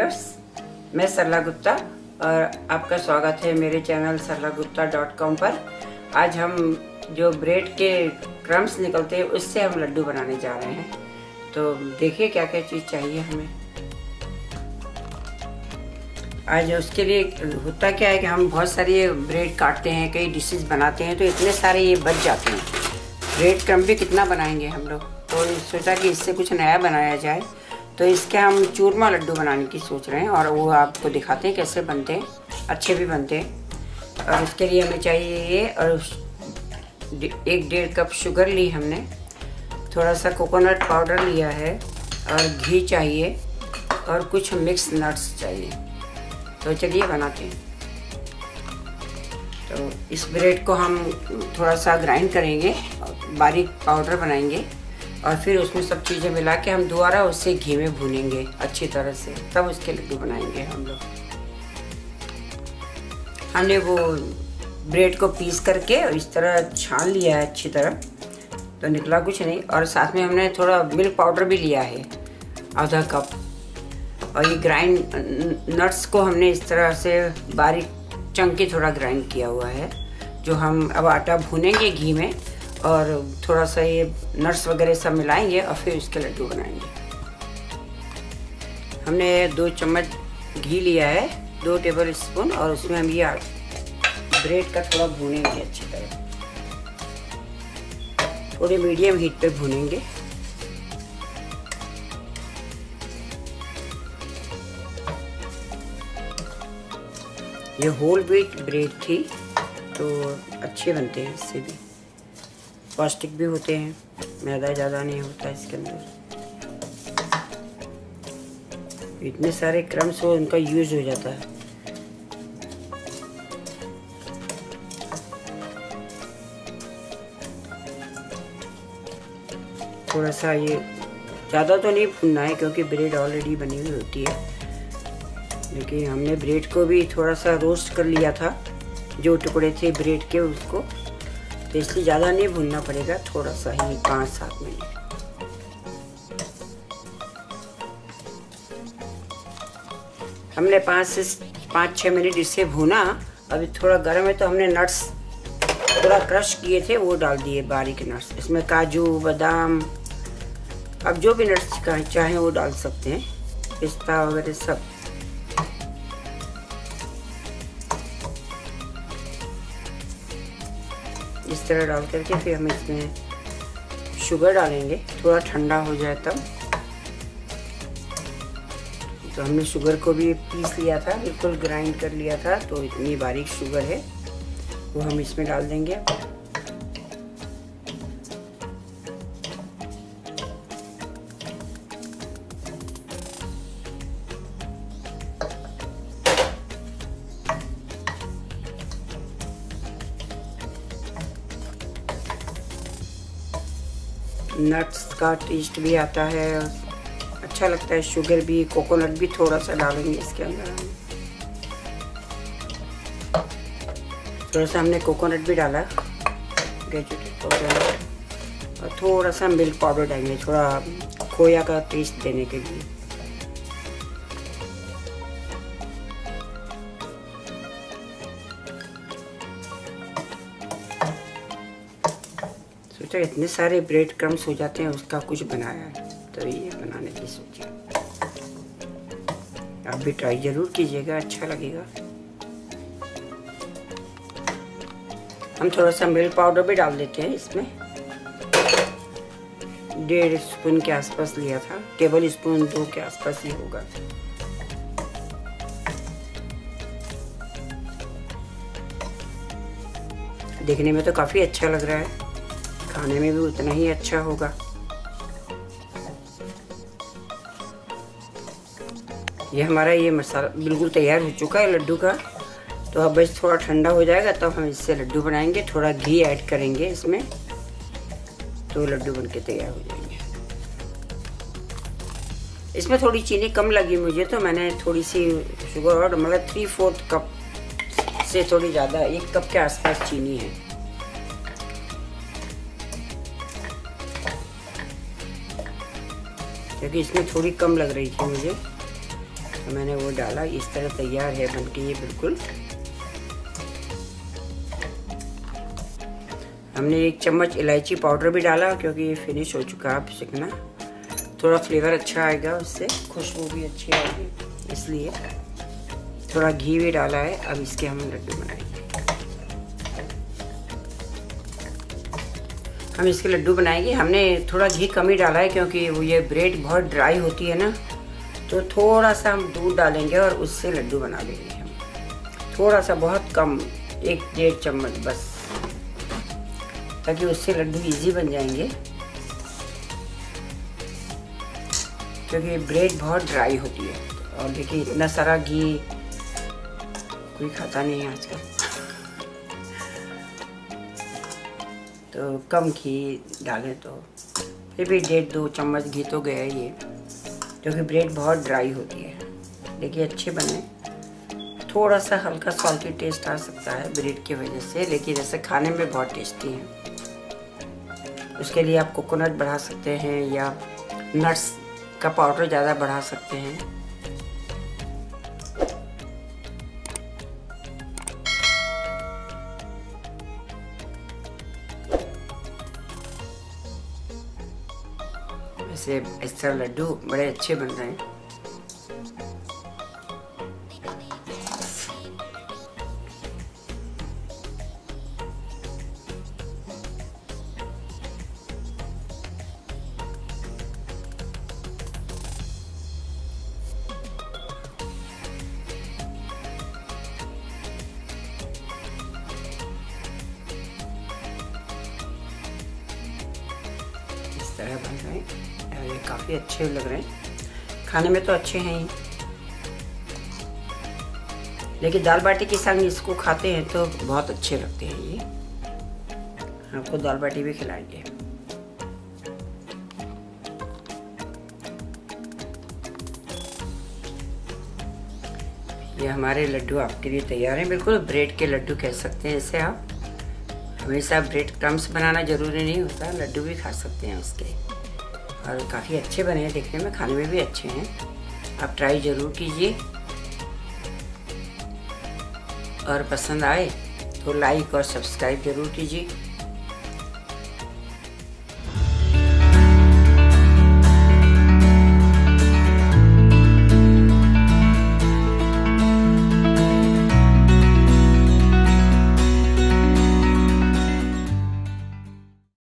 Viewers, मैं सरला गुप्ता और आपका स्वागत है मेरे चैनल sarlagupta.com पर। आज हम जो ब्रेड के क्रम्स निकलते हैं उससे हम लड्डू बनाने जा रहे हैं। तो देखिए क्या क्या चीज़ चाहिए हमें। आज उसके लिए होता क्या है कि हम बहुत सारी ब्रेड काटते हैं, कई डिशेस बनाते हैं, तो इतने सारे ये बच जाते हैं। ब्रेड क्रम्ब भी कितना बनाएंगे हम लोग, तो सोचा कि इससे कुछ नया बनाया जाए। तो इसके हम चूरमा लड्डू बनाने की सोच रहे हैं और वो आपको दिखाते हैं कैसे बनते हैं, अच्छे भी बनते हैं। और इसके लिए हमें चाहिए ये, और 1-1.5 कप शुगर ली हमने, थोड़ा सा कोकोनट पाउडर लिया है और घी चाहिए और कुछ मिक्स नट्स चाहिए। तो चलिए बनाते हैं। तो इस ब्रेड को हम थोड़ा सा ग्राइंड करेंगे, बारीक पाउडर बनाएंगे और फिर उसमें सब चीज़ें मिला के हम दोबारा उससे घी में भूनेंगे अच्छी तरह से, तब उसके लड्डू बनाएंगे हम लोग। हमने वो ब्रेड को पीस करके और इस तरह छान लिया है अच्छी तरह, तो निकला कुछ नहीं। और साथ में हमने थोड़ा मिल्क पाउडर भी लिया है, आधा कप। और ये ग्राइंड नट्स को हमने इस तरह से बारीक चंकी थोड़ा ग्राइंड किया हुआ है, जो हम अब आटा भूनेंगे घी में और थोड़ा सा ये नट्स वगैरह सब मिलाएंगे और फिर उसके लड्डू बनाएंगे। हमने 2 चम्मच घी लिया है, 2 टेबल स्पून, और उसमें हम ये ब्रेड का थोड़ा भूनेंगे अच्छी तरह, थोड़ी मीडियम हीट पे भूनेंगे। ये होल व्हीट ब्रेड थी, तो अच्छे बनते हैं, इससे भी पौष्टिक भी होते हैं, मैदा ज़्यादा नहीं होता इसके अंदर। इतने सारे क्रम्स हो, उनका यूज हो जाता है। थोड़ा सा ये ज़्यादा तो नहीं भूनना है क्योंकि ब्रेड ऑलरेडी बनी हुई होती है, लेकिन हमने ब्रेड को भी थोड़ा सा रोस्ट कर लिया था, जो टुकड़े थे ब्रेड के उसको, तो इसलिए ज़्यादा नहीं भूनना पड़ेगा, थोड़ा सा ही 5-7 मिनट। हमने 5-6 मिनट इसे भूना। अभी थोड़ा गर्म है तो हमने नट्स थोड़ा क्रश किए थे वो डाल दिए, बारीक नट्स। इसमें काजू, बादाम, अब जो भी नट्स चाहें वो डाल सकते हैं, पिस्ता वगैरह सब। इस तरह डाल करके फिर हम इसमें शुगर डालेंगे, थोड़ा ठंडा हो जाए तब। तो हमने शुगर को भी पीस लिया था, बिल्कुल ग्राइंड कर लिया था, तो इतनी बारीक शुगर है वो हम इसमें डाल देंगे। नट्स का टेस्ट भी आता है, अच्छा लगता है। शुगर भी, कोकोनट भी थोड़ा सा डालेंगे इसके अंदर हम। थोड़ा सा हमने कोकोनट भी डाला, ग्रेजुएटेड कोकोनट, और थोड़ा सा मिल्क पाउडर डालेंगे, थोड़ा खोया का टेस्ट देने के लिए। सोचा इतने सारे ब्रेड क्रम्स हो जाते हैं, उसका कुछ बनाया है, तो ये बनाने की सोची। आप भी ट्राई जरूर कीजिएगा, अच्छा लगेगा। हम थोड़ा सा मिल्क पाउडर भी डाल देते हैं इसमें, 1.5 स्पून के आसपास लिया था, टेबल स्पून 2 के आसपास ही होगा। देखने में तो काफी अच्छा लग रहा है, खाने में भी उतना ही अच्छा होगा। ये हमारा ये मसाला बिल्कुल तैयार हो चुका है लड्डू का। तो अब बस थोड़ा ठंडा हो जाएगा तब हम इससे लड्डू बनाएंगे। थोड़ा घी ऐड करेंगे इसमें, तो लड्डू बनके तैयार हो जाएंगे। इसमें थोड़ी चीनी कम लगी मुझे, तो मैंने थोड़ी सी शुगर और, मतलब 3/4 कप से थोड़ी ज़्यादा, 1 कप के आसपास चीनी है। क्योंकि इसमें थोड़ी कम लग रही थी मुझे, तो मैंने वो डाला, इस तरह तैयार है बनके ये बिल्कुल। हमने 1 चम्मच इलायची पाउडर भी डाला क्योंकि ये फिनिश हो चुका है। आप सीखना, थोड़ा फ्लेवर अच्छा आएगा, उससे खुशबू भी अच्छी आएगी, इसलिए थोड़ा घी भी डाला है। अब इसके हम लड्डू बनाएंगे। हम इसके लड्डू बनाएंगे। हमने थोड़ा घी कम ही डाला है क्योंकि वो ये ब्रेड बहुत ड्राई होती है ना, तो थोड़ा सा हम दूध डालेंगे और उससे लड्डू बना लेंगे हम। थोड़ा सा, बहुत कम, 1-1.5 चम्मच बस, ताकि उससे लड्डू इजी बन जाएंगे, क्योंकि ब्रेड बहुत ड्राई होती है। और देखिए इतना सारा घी कोई खाता नहीं है आजकल, तो कम घी डालें तो फिर भी 1.5-2 चम्मच घी तो गया ही है, क्योंकि ब्रेड बहुत ड्राई होती है। देखिए अच्छे बने। थोड़ा सा हल्का सॉल्टी टेस्ट आ सकता है ब्रेड की वजह से, लेकिन ऐसे खाने में बहुत टेस्टी है। उसके लिए आप कोकोनट बढ़ा सकते हैं या नट्स का पाउडर ज़्यादा बढ़ा सकते हैं। वैसे इस तरह लड्डू बड़े अच्छे बन रहे हैं। तरह बन रहे हैं, ये काफ़ी अच्छे लग रहे हैं। खाने में तो अच्छे हैं ही, लेकिन दाल बाटी के संग इसको खाते हैं तो बहुत अच्छे लगते हैं। ये आपको दाल बाटी भी खिलाएंगे। ये हमारे लड्डू आपके लिए तैयार हैं। बिल्कुल ब्रेड के लड्डू कह सकते हैं इसे आप। हमेशा ब्रेड क्रम्स बनाना ज़रूरी नहीं होता, लड्डू भी खा सकते हैं उसके। और काफ़ी अच्छे बने हैं देखने में, खाने में भी अच्छे हैं। आप ट्राई ज़रूर कीजिए, और पसंद आए तो लाइक और सब्सक्राइब ज़रूर कीजिए।